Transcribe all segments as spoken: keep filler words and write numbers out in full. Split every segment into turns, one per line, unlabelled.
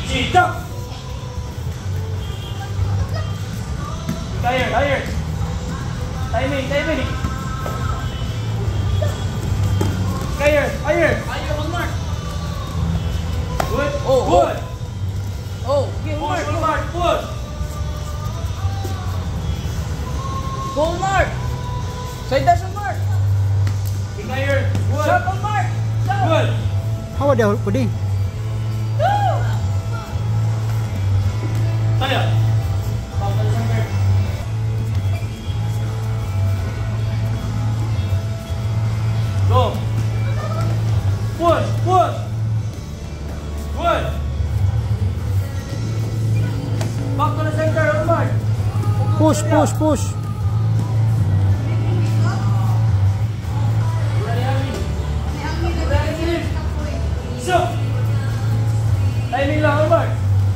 G, jump! Higher, higher. Timing, timing. Higher, higher.
Higher on mark.
Good,
Oh,
good.
Oh, okay, on
Push,
mark.
on mark, push.
Go on mark. Side dash on mark.
Higher, good.
Shot on mark. Shot.
Good.
How are they putting?
Tayo. Back to the center. Go. Push, push. Good. Back to the center, on mark.
Push, push, push.
So. Timing lang, on mark.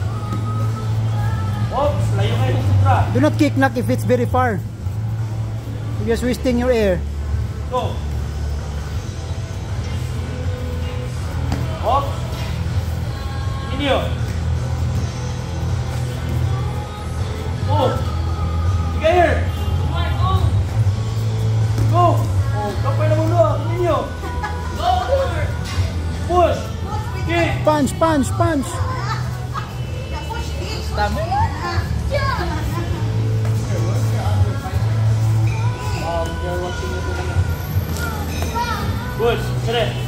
Oops, layo kayo ng sutra.
Do not kick knock if it's very far. You're just wasting your air.
Go. Oops. Inyo. Oh. Sige here. Go. Oh, kapay na mundo. Inyo. Push. Kick.
Punch, punch, punch.
Tama.
Good. Sige.